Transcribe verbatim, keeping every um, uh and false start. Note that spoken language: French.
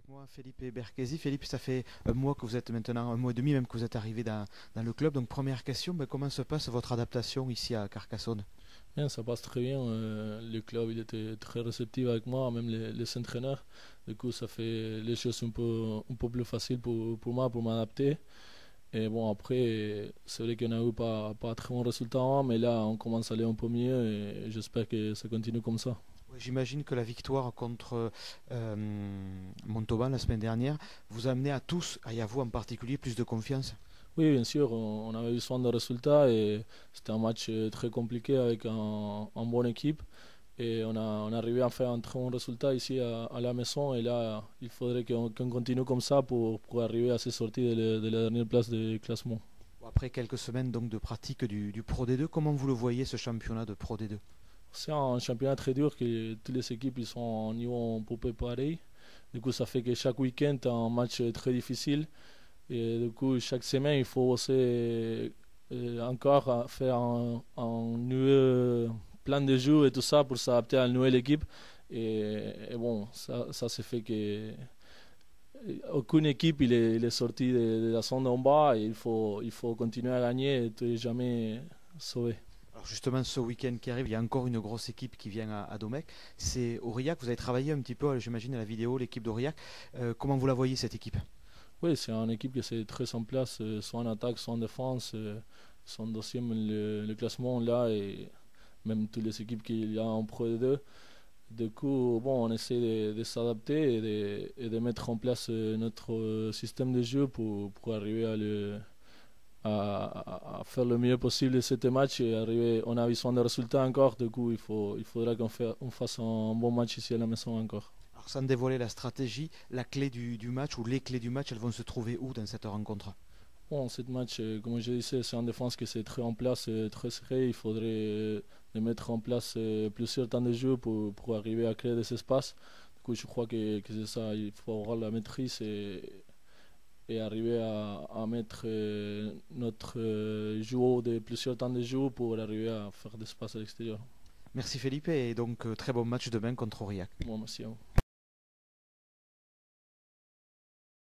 Moi, Philippe Berchesi. Philippe, ça fait un mois que vous êtes maintenant, un mois et demi même que vous êtes arrivé dans, dans le club. Donc première question, ben, comment se passe votre adaptation ici à Carcassonne? Bien, ça passe très bien. euh, le club il était très réceptif avec moi, même les, les entraîneurs. Du coup, ça fait les choses un peu, un peu plus faciles pour, pour moi, pour m'adapter. Et bon, après, c'est vrai qu'on n'a eu pas, pas très bons résultats avant, mais là, on commence à aller un peu mieux et j'espère que ça continue comme ça. Ouais, j'imagine que la victoire contre euh, Montauban la semaine dernière vous a amené à tous, et à vous en particulier, plus de confiance. Oui, bien sûr, on, on avait besoin de résultats et c'était un match euh, très compliqué avec un, une bonne équipe. Et on a, on a arrivé à faire un très bon résultat ici à, à la maison. Et là, il faudrait qu'on qu'on continue comme ça pour, pour arriver à se sortir de, la- de la dernière place du classement. Bon, après quelques semaines donc de pratique du, du Pro D deux, comment vous le voyez ce championnat de Pro D deux? C'est un championnat très dur que toutes les équipes ils sont en niveau un peu pareil. Du coup, ça fait que chaque week-end, tu as un match très difficile. Et du coup, chaque semaine, il faut aussi euh, encore euh, faire un, un nouveau plan de jeu et tout ça pour s'adapter à une nouvelle équipe. Et, et bon, ça, ça se fait que aucune équipe il est, il est sorti de, de la zone d'en bas et il faut, il faut continuer à gagner et tu n'es jamais sauvé. Alors justement, ce week-end qui arrive, il y a encore une grosse équipe qui vient à, à Domecq. C'est Aurillac, vous avez travaillé un petit peu, j'imagine, à la vidéo, l'équipe d'Aurillac. Euh, comment vous la voyez cette équipe? Oui, c'est une équipe qui est très en place, euh, soit en attaque, soit en défense. euh, Ils sont deuxième le, le classement là et même toutes les équipes qu'il y a en Pro D deux. Du coup, bon, on essaie de, de s'adapter et de, et de mettre en place euh, notre euh, système de jeu pour, pour arriver à, le, à, à faire le mieux possible de ce match et arriver. On a besoin de résultats encore, du coup, il, faut, il faudra qu'on fait- on fasse un bon match ici à la maison encore. Alors sans dévoiler la stratégie, la clé du, du match ou les clés du match, elles vont se trouver où dans cette rencontre? Bon, ce match, euh, comme je disais, c'est en défense que c'est très en place, euh, très serré. Il faudrait euh, de mettre en place euh, plusieurs temps de jeu pour, pour arriver à créer des espaces. Du coup, je crois que, que c'est ça. Il faut avoir la maîtrise et, et arriver à, à mettre euh, notre euh, jeu de plusieurs temps de jeu pour arriver à faire des espaces à l'extérieur. Merci Philippe et donc euh, très bon match demain contre Aurillac. Bon, merci à vous.